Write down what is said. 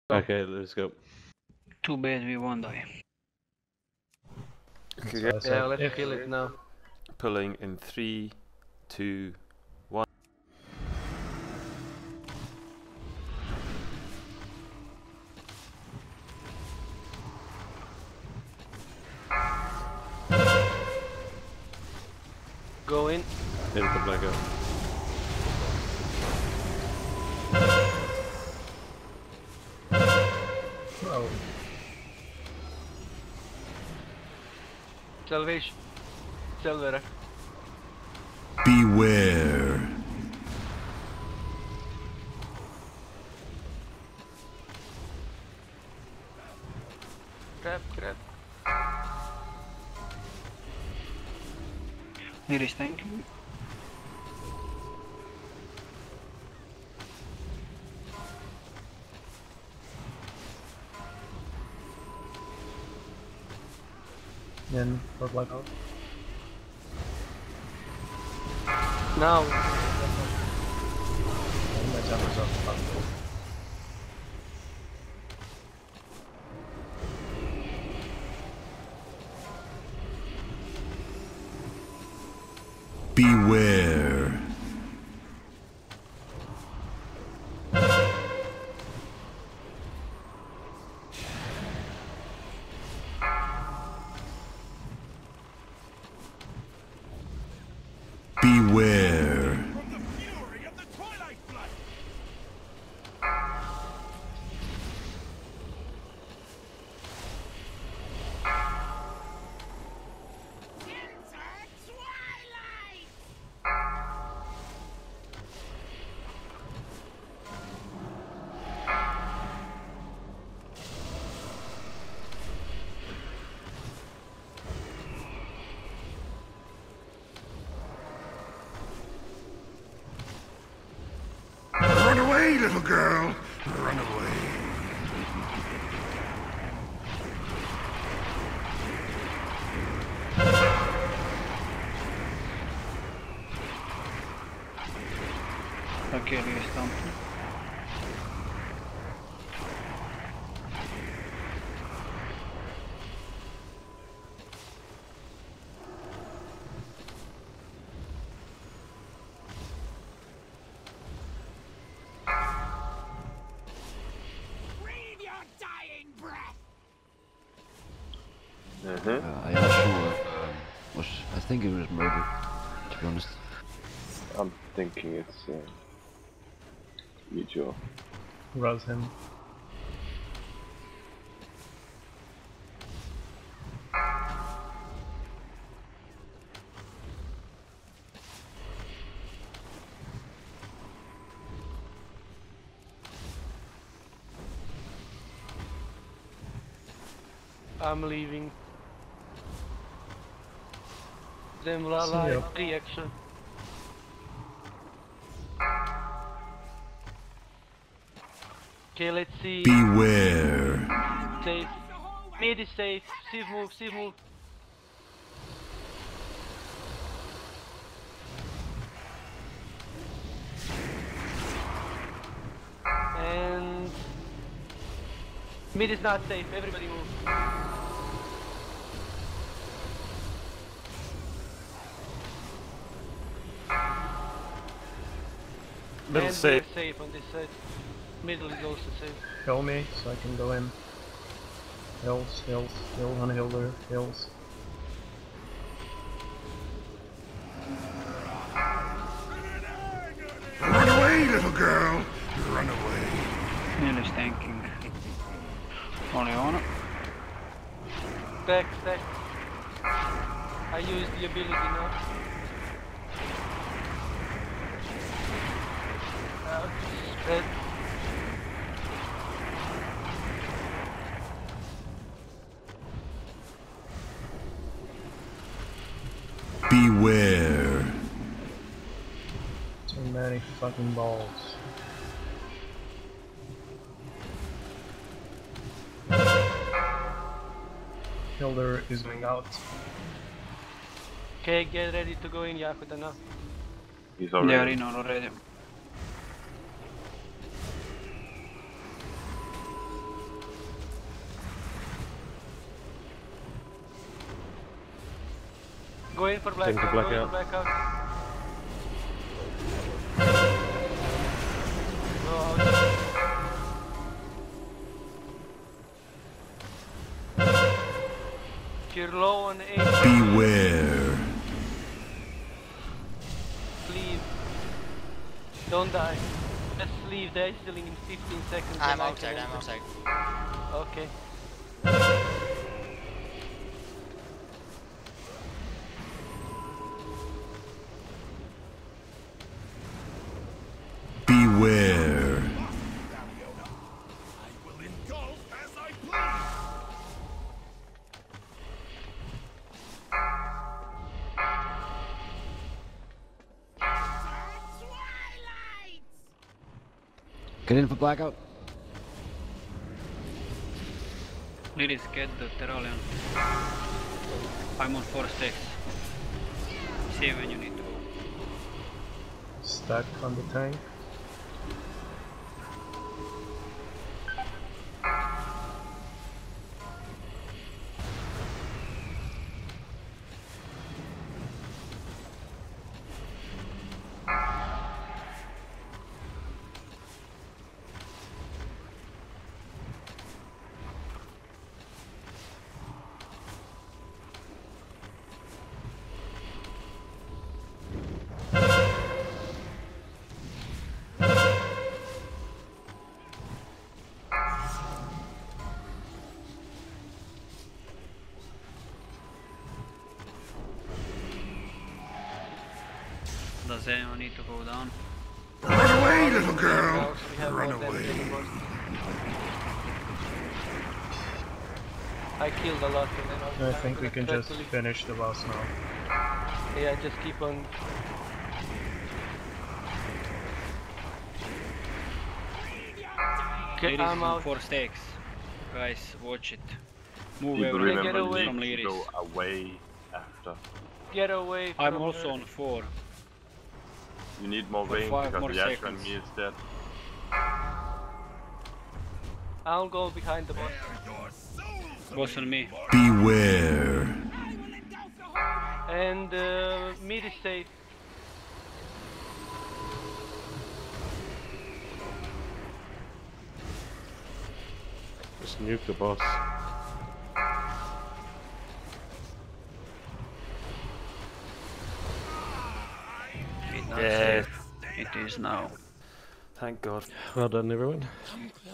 Okay, let's go. Too bad we won't die. Okay, Yeah, let's kill it now. pulling in 3, 2, 1. Go in. Hit the blackout. Oh, Salvation. Selvera. Beware. Grab. Here is tanking. then for blackout. Now. My jumpers off. Beware. Beware. From the fury of the Twilight Flood! Enter Twilight! Run away, little girl! Run away. Okay, we stumped. Breathe your dying breath! I'm not sure. I think it was murder, to be honest. I'm thinking it's mutual. Raz him. I'm leaving. Then See Lala ya. reaction. Okay, let's see. Beware. Safe. Mid is safe. Steve move. And mid is not safe. Everybody move. Middle And safe. we're safe on this side. Middle is also safe. Kill me so I can go in. Hills, hill on hill there, hills. Run away, little girl! Run away. Nearly tanking. Only on it. Stack. I use the ability now. Spread. Beware. Too many fucking balls. Hilder is going out. Okay, get ready to go in, Yakuta now. He's They already. are in already. Go in for blackout. for Go in blackout. for blackout. Go out. If you're low on HP, Beware. leave. Don't die. Just leave. They're healing in 15 seconds. I'm and I outside, can I'm enter. outside. Okay. Beware. I will engulf as I please. Get in for blackout. Liris, get the Terralion. I'm on 4 sticks. See when you need to go. Stack on the tank. Does anyone need to go down? Run away, little girl. Now we have Run more damage away. anymore. I killed a lot and then I think we can just totally- finish the boss now. Yeah, just keep on. Okay, Liris I'm is on out. 4 stakes. Guys, watch it. Move People away get remember away from Leaf to Liris. go away after. Get away from I'm also her. on 4. You need more For range 5 because more the Yasuo seconds. enemy is dead. I'll go behind the boss. Boss on me. Beware. And mid is safe. Just nuke the boss. It not Yes. safe. It is now. Thank God. Well done, everyone.